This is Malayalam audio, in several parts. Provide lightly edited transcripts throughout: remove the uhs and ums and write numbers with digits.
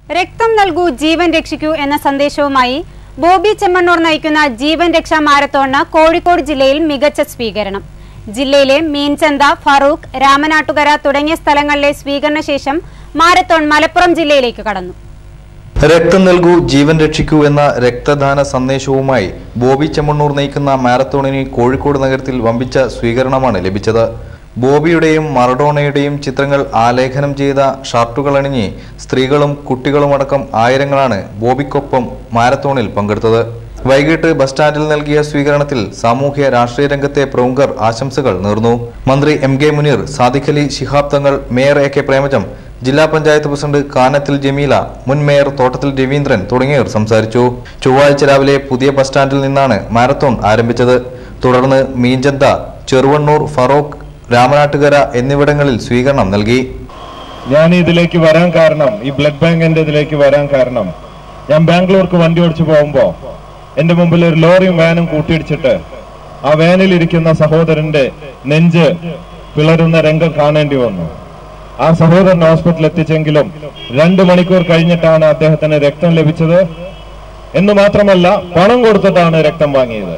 രക്തം നൽകൂ ജീവൻ രക്ഷിക്കൂ എന്ന സന്ദേശവുമായി ബോബി ചെമ്മണ്ണൂർ നയിക്കുന്ന ജീവൻ രക്ഷാ മാരത്തോണിന് കോഴിക്കോട് ജില്ലയിൽ മികച്ച സ്വീകരണം. ജില്ലയിലെ മീൻചന്ത, ഫറൂഖ്, രാമനാട്ടുകര തുടങ്ങിയ സ്ഥലങ്ങളിലെ സ്വീകരണ ശേഷം മാരത്തോൺ മലപ്പുറം ജില്ലയിലേക്ക് കടന്നു. രക്തം നൽകൂ ജീവൻ രക്ഷിക്കൂ എന്ന രക്തദാന സന്ദേശവുമായി ബോബി ചെമ്മണ്ണൂർ നയിക്കുന്ന മാരത്തോണിന് കോഴിക്കോട് നഗരത്തിൽ വമ്പിച്ച സ്വീകരണമാണ് ലഭിച്ചത്. ബോബിയുടെയും മറഡോണയുടെയും ചിത്രങ്ങൾ ആലേഖനം ചെയ്ത ഷർട്ടുകൾ അണിഞ്ഞ് സ്ത്രീകളും കുട്ടികളുമടക്കം ആയിരങ്ങളാണ് ബോബിക്കൊപ്പം മാരത്തോണിൽ പങ്കെടുത്തത്. വൈകിട്ട് ബസ് സ്റ്റാൻഡിൽ നൽകിയ സ്വീകരണത്തിൽ സാമൂഹ്യ രാഷ്ട്രീയ രംഗത്തെ പ്രമുഖർ ആശംസകൾ നേർന്നു. മന്ത്രി M K. Muneer, Sadiq Ali Shihab Thangal, mayor AK. Premajam, ജില്ലാ പഞ്ചായത്ത് പ്രസിഡന്റ് കാനത്തിൽ ജമീല, മുൻ മേയർ തോട്ടത്തിൽ രവീന്ദ്രൻ തുടങ്ങിയവർ സംസാരിച്ചു. ചൊവ്വാഴ്ച രാവിലെ പുതിയ ബസ് സ്റ്റാൻഡിൽ നിന്നാണ് മാരത്തോൺ ആരംഭിച്ചത്. തുടർന്ന് മീൻചന്ത, ചെറുവണ്ണൂർ, ഫറൂഖ്, രാമനാട്ടുകര എന്നിവിടങ്ങളിൽ സ്വീകരണം നൽകി. ഞാൻ ഇതിലേക്ക് വരാൻ കാരണം, ഈ ബ്ലഡ് ബാങ്കിന്റെ ഇതിലേക്ക് വരാൻ കാരണം, ഞാൻ ബാംഗ്ലൂർക്ക് വണ്ടി ഓടിച്ചു പോകുമ്പോൾ എന്റെ മുമ്പിൽ ഒരു ലോറിയും വാനും കൂട്ടിയിടിച്ചിട്ട് ആ വാനിലിരിക്കുന്ന സഹോദരന്റെ നെഞ്ച് പിളരുന്ന രംഗം കാണേണ്ടി വന്നു. ആ സഹോദരൻ ഹോസ്പിറ്റലിൽ എത്തിച്ചെങ്കിലും 2 മണിക്കൂർ കഴിഞ്ഞിട്ടാണ് അദ്ദേഹത്തിന് രക്തം ലഭിച്ചത്. എന്ന് മാത്രമല്ല, പണം കൊടുത്തിട്ടാണ് രക്തം വാങ്ങിയത്.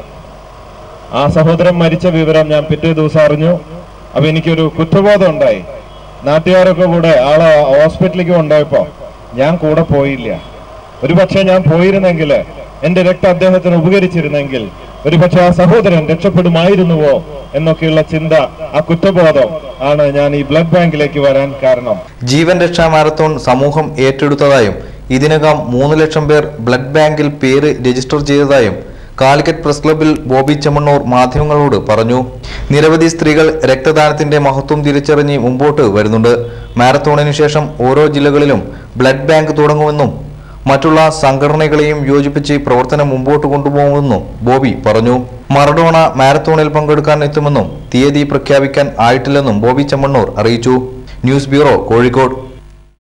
ആ സഹോദരൻ മരിച്ച വിവരം ഞാൻ പിറ്റേ ദിവസം അറിഞ്ഞു. അപ്പൊ എനിക്കൊരു കുറ്റബോധം ഉണ്ടായി. നാട്ടുകാരൊക്കെ കൂടെ ആളെ ഹോസ്പിറ്റലിലേക്ക് കൊണ്ടുപോയപ്പോ ഞാൻ കൂടെ പോയില്ല. ഒരുപക്ഷെ ഞാൻ പോയിരുന്നെങ്കിൽ, എന്റെ രക്തം അദ്ദേഹത്തിന് ഉപകരിച്ചിരുന്നെങ്കിൽ ഒരുപക്ഷെ ആ സഹോദരൻ രക്ഷപ്പെടുമായിരുന്നുവോ എന്നൊക്കെയുള്ള ചിന്ത, ആ കുറ്റബോധം ആണ് ഞാൻ ഈ ബ്ലഡ് ബാങ്കിലേക്ക് വരാൻ കാരണം. ജീവൻ രക്ഷാ മാരത്തോൺ സമൂഹം ഏറ്റെടുത്തതായും ഇതിനകം 3 ലക്ഷം പേർ ബ്ലഡ് ബാങ്കിൽ പേര് രജിസ്റ്റർ ചെയ്തതായും കാലിക്കറ്റ് പ്രസ് ക്ലബിൽ ബോബി ചെമ്മണ്ണൂർ മാധ്യമങ്ങളോട് പറഞ്ഞു. നിരവധി സ്ത്രീകൾ രക്തദാനത്തിന്റെ മഹത്വം തിരിച്ചറിഞ്ഞ് മുമ്പോട്ട് വരുന്നുണ്ട്. മാരത്തോണിന് ശേഷം ഓരോ ജില്ലകളിലും ബ്ലഡ് ബാങ്ക് തുടങ്ങുമെന്നും മറ്റുള്ള സംഘടനകളെയും യോജിപ്പിച്ച് പ്രവർത്തനം മുമ്പോട്ട് കൊണ്ടുപോകുമെന്നും ബോബി പറഞ്ഞു. മറഡോണ മാരത്തോണിൽ പങ്കെടുക്കാൻ എത്തുമെന്നും തീയതി പ്രഖ്യാപിക്കാൻ ആയിട്ടില്ലെന്നും ബോബി ചെമ്മണ്ണൂർ അറിയിച്ചു. News bureau, Kozhikode.